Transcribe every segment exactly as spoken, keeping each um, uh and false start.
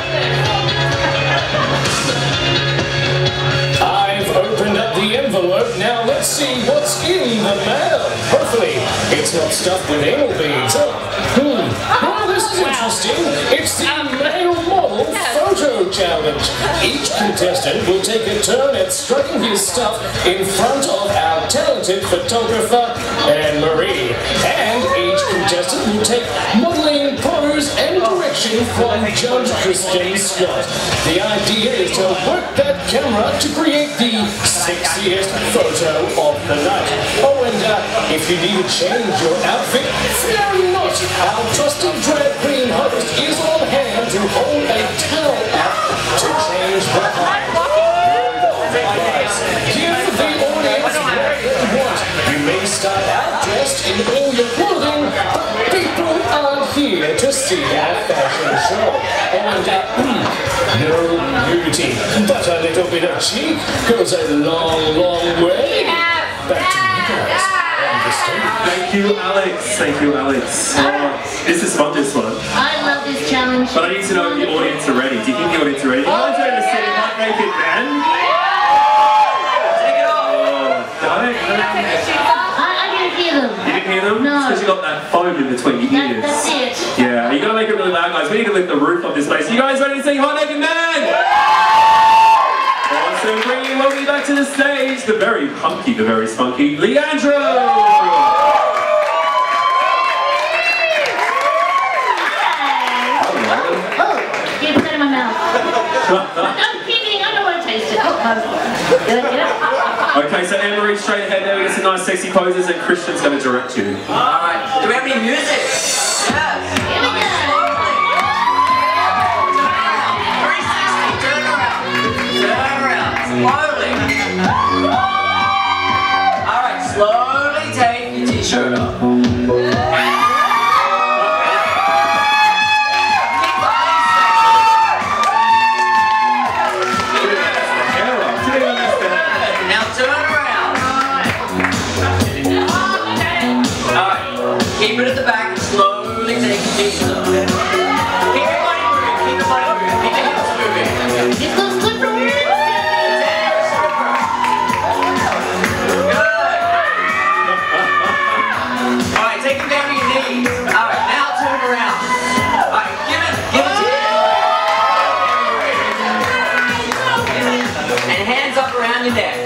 I've opened up the envelope. Now let's see what's in the mail. Hopefully, it's not stuffed with anal beads. Oh, hmm. Oh, this is interesting. It's the male model photo challenge. Each contestant will take a turn at striking his stuff in front of our talented photographer, Anne-Marie. And each contestant will take modeling pose and direction from Judge Christian Scott. The idea is to work that camera to create the sexiest photo of the night. Oh, and uh, if you need to change your outfit, fear not. Our trusted drag queen host is on hand to hold a towel up to change the height. Give the audience what they want. You may start out dressed in all your clothing, but people are here to see our fashion show. And uh, no nudity, but a little bit of cheek goes a long, long way. Back to you guys on the stage. Thank you, Alex. Thank you, Alex. Oh, this is fun, this one. I love this challenge. But I need to know if the audience are ready. Do you think the audience are ready? You guys ready to see Hot Naked Man? Take it off. Oh, got it? I, I didn't hear them. You didn't hear them? No. It's because you got that foam in between your That, ears. that's it. Yeah, you gotta make it really loud, guys. We need to lift the roof of this place. You guys ready to see Hot Naked Man? Awesome. Bringing you welcome back to the stage, the very hunky, the very spunky Leandro. I'm kidding, I don't want to taste it. Oh, oh. Get it, get it. Okay, so Anne-Marie, straight ahead there, we get some nice sexy poses and Christian's going to direct you. Alright, do we have any music? Yes! Here we go. three sixty, turn around. Turn around, slowly. Alright, slowly take your t-shirt off. Keep it at the back and slowly take your knees up. Keep your body moving, keep your body moving, keep your hips moving. It's those slippery. Good. Alright, take them down to your knees. Alright, now turn around. Alright, give it, give it to you. And hands up around your neck.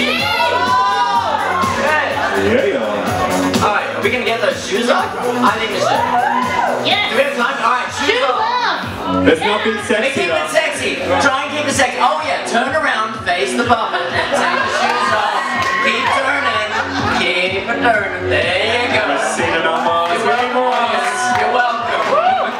Good. Yeah. Alright, are we going to get those shoes off? I think we should. Yes. Do we have time? Alright, shoes, Shoes off. off. There's nothing sexy. Keep it sexy. Try and keep it sexy. Oh yeah, turn around, face the puppet, and take the shoes off. Keep turning. Keep it turning. There you go. We've seen it on Mars. You're welcome. You're welcome.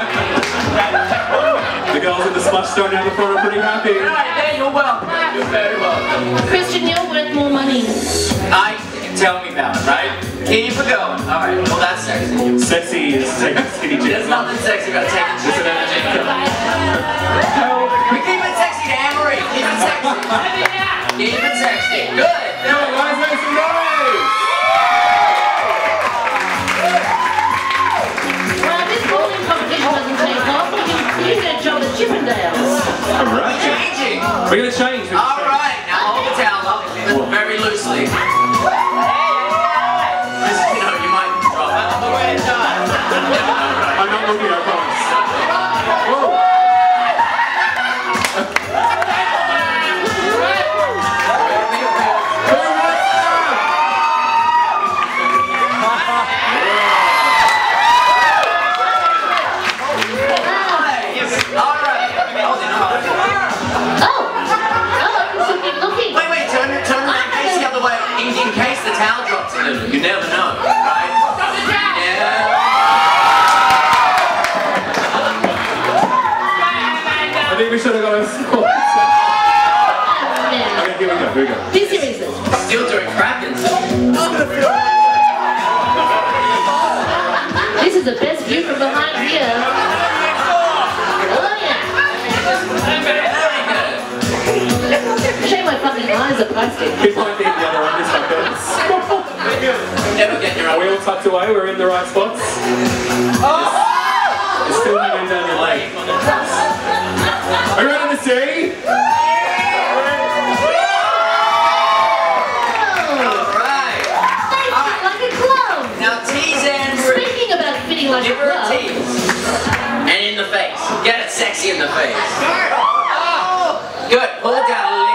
The girls with the splash stone down the front are pretty happy. Alright, there, you're welcome. You're very welcome. Christian, you're worth more money. I tell me about it, right? Keep it going. Alright, well that's sexy. Sexy is taking skinny jeans. There's nothing sexy about taking shoes off. We keep it sexy to Anne-Marie. Keep it sexy. Keep it sexy. Good. Come on, guys, make some noise! Well, this bowling competition doesn't take off. You can, you can get a job at Chippendales. Alright. Changing. We're gonna change. We're gonna Alright, now hold the towel up very loosely. You know, you might drop it. The way it's done. I'm not looking, I promise. Whoa. In case the towel drops a little, you never know, right? Yeah. I think we should have got a score. Okay, here we go, here we go. Be serious. Still doing crackers. This is the best view from behind here. Oh yeah. Shame my fucking eyes are plastic. Keep pointing the other one, this like this. Never get your Are we all tucked away? We're in the right spots? Oh! It's still hanging down your leg. Are you ready to see? Alright. Thanks, like a clown. Now tease Andrew. Speaking about fitting like Give a her a glove. tease. And in the face. Get it sexy in the face. Good. Pull it down a little.